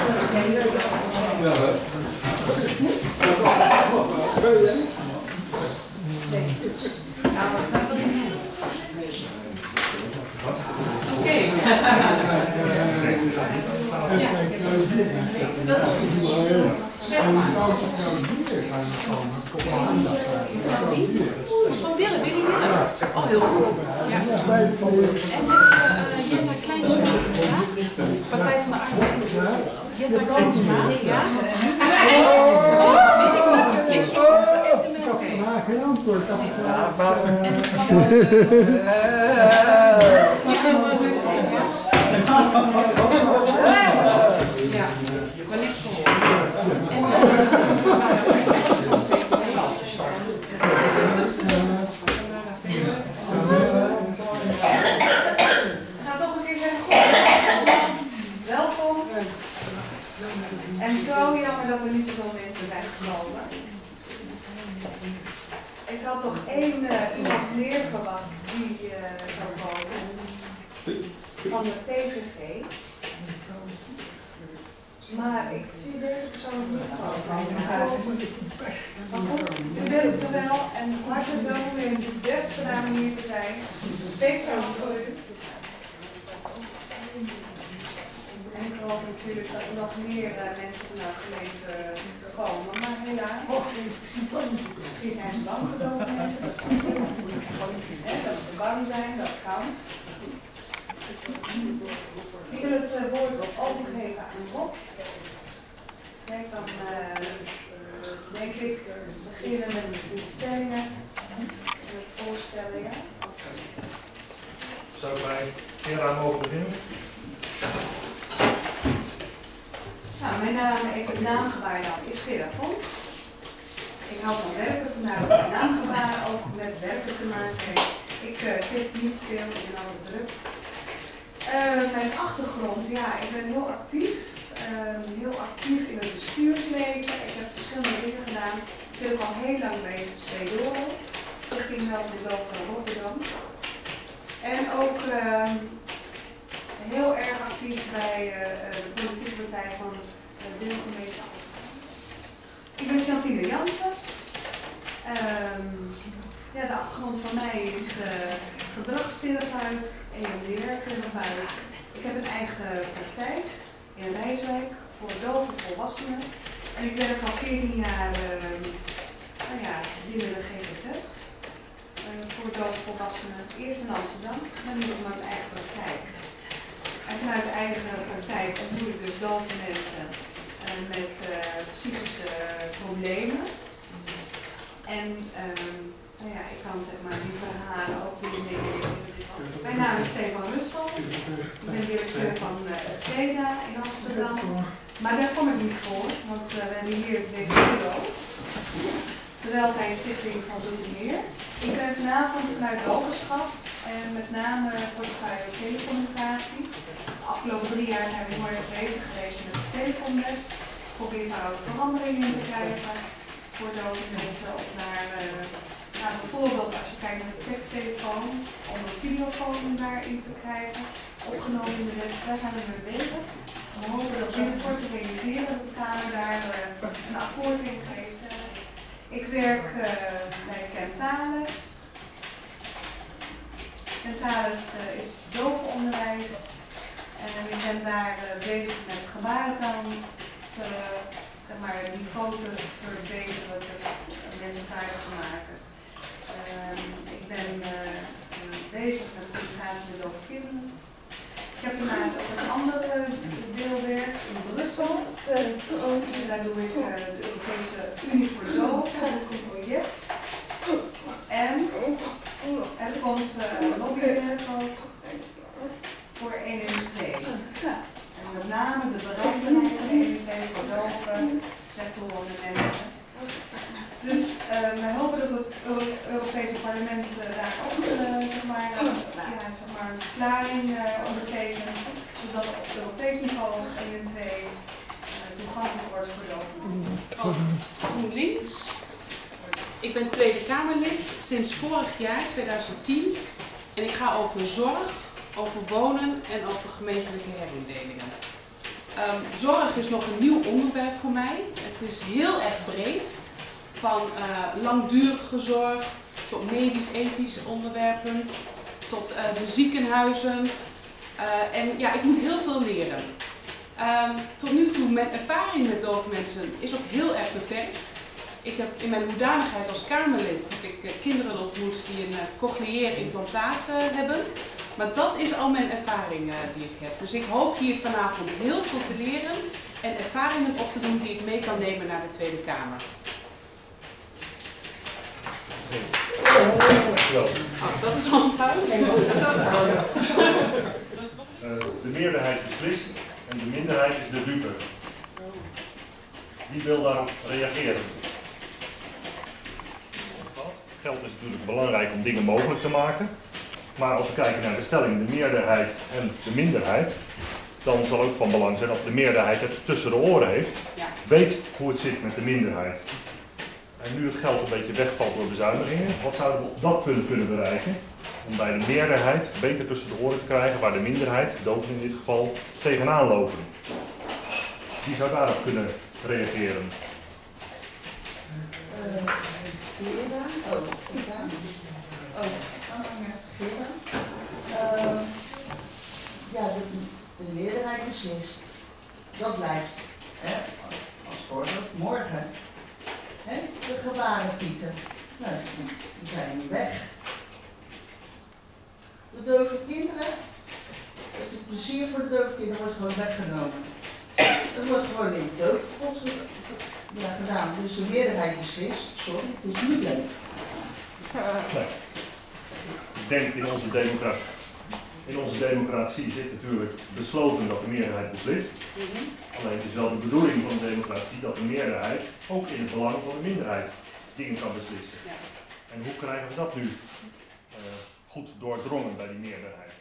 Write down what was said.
Oké. Dat is goed. Zeg maar. Van Dillen, ben je hier? Oh, heel goed. Ja. En Jetta Kleinsma, ja? Partij van de Arbeid. Jetta Kleinsma, ja? Weet ik niet. Niks voor. Maar geen antwoord. Ja, maar niks gehoord. Ga toch een keer zeggen, goed. Welkom. En zo jammer dat er niet zoveel mensen zijn gekomen. Ik had nog iemand meer verwacht die zou komen. Van de PVV. Maar ik zie deze persoon niet komen. Maar goed, u bent er wel en hartelijk welkom. U heeft het best gedaan om hier te zijn. Beter voor u. En ik hoop natuurlijk dat er nog meer mensen vanuit de gemeente komen. Maar helaas, misschien zijn ze bang voor dove mensen. Dat is ook dat ze bang zijn, dat kan. Ik wil het woord overgeven aan Rob. Kijk, dan denk ik beginnen met de stellingen en het voorstellen. Ja? Zou wij Vera mogen beginnen? Nou, mijn naamgebaar dan is Gerda Vonk. Ik hou van werken, vandaar dat mijn naamgebaar ook met werken te maken heeft. Ik zit niet stil, ik ben altijd druk. Mijn achtergrond, ja, ik ben heel actief in het bestuursleven. Ik heb verschillende dingen gedaan. Ik zit ook al heel lang bij de Swedoro, Stichting Meld en Doop van Rotterdam. En ook heel erg actief bij de politieke partij van de deelgemeente Amsterdam. Ik ben Chantine Jansen. Ja, de achtergrond van mij is gedragstherapeut, EMDR-therapeut. Ik heb een eigen praktijk in Rijswijk voor dove volwassenen. En ik werk al 14 jaar binnen de GGZ voor dove volwassenen. Eerst in Amsterdam, maar nu ook mijn eigen praktijk. En vanuit de eigen praktijk ontmoet ik dus dove mensen met psychische problemen. En ik kan zeg maar die verhalen ook weer meenemen. Mijn naam is Stefan Russel. Ik ben directeur van het SWEDA in Amsterdam. Maar daar kom ik niet voor, want we hebben hier deze bureau. De Welzijnsstichting van Zoetermeer. Ik ben vanavond vanuit de overschap en met name portefeuille telecommunicatie. De afgelopen 3 jaar zijn we heel erg bezig geweest met de telecomnet. Probeer daar ook veranderingen in te krijgen voor dove mensen op naar bijvoorbeeld als je kijkt naar de teksttelefoon, om een videofoon daarin te krijgen, opgenomen in de wet, daar zijn we mee bezig. We hopen dat binnenkort te realiseren dat de Kamer daar een akkoord in geeft. Ik werk bij Kentalis. Kentalis is dovenonderwijs en ik ben daar bezig met gebarentaal niveau te verbeteren, mensen vaardig te maken. Ik ben bezig met communicatie met dove kinderen. Ik heb daarnaast ook een andere deelwerk in Brussel. Daar doe ik de Europese Unie voor Doven, een project. En er komt lobbywerk ook voor 112. En met name de bereikbaarheid van 112 voor doven, slechthorende mensen. Dus wij hopen dat het Europese parlement daar ook een verklaring ondertekent, zodat op Europees niveau 112 toegankelijk wordt voor doven. Van GroenLinks. Ik ben Tweede Kamerlid sinds vorig jaar, 2010. En ik ga over zorg, over wonen en over gemeentelijke herindelingen. Zorg is nog een nieuw onderwerp voor mij. Het is heel erg breed. Van langdurige zorg tot medisch-ethische onderwerpen, tot de ziekenhuizen. En ja, ik moet heel veel leren. Tot nu toe, mijn ervaring met dove mensen is ook heel erg beperkt. Ik heb in mijn hoedanigheid als Kamerlid kinderen ontmoet die een cochleair-implantaat hebben. Maar dat is al mijn ervaring die ik heb. Dus ik hoop hier vanavond heel veel te leren en ervaringen op te doen die ik mee kan nemen naar de Tweede Kamer. Dankjewel. Dat is al een pauze. De meerderheid beslist en de minderheid is de dupe. Wie wil daarop reageren? Geld is natuurlijk belangrijk om dingen mogelijk te maken. Maar als we kijken naar de stelling, de meerderheid en de minderheid, dan zal ook van belang zijn dat de meerderheid het tussen de oren heeft, weet hoe het zit met de minderheid. En nu het geld een beetje wegvalt door bezuinigingen, wat zouden we op dat punt kunnen bereiken? Om bij de meerderheid beter tussen de oren te krijgen, waar de minderheid, doven in dit geval, tegenaan lopen. Wie zou daarop kunnen reageren? De meerderheid beslist. Dat blijft. Als voorbeeld, morgen. De gewarenpieten. Nou, die zijn nu weg. De dove kinderen. Het plezier voor de dove kinderen wordt gewoon weggenomen. Dat wordt gewoon in de doofpot gedaan. Dus de meerderheid beslist. Sorry, het is niet leuk. Nee. Ik denk in onze democratie zit natuurlijk besloten dat de meerderheid beslist. Alleen het is wel de bedoeling van de democratie dat de meerderheid ook in het belang van de minderheid dingen kan beslissen. En hoe krijgen we dat nu goed doordrongen bij die meerderheid?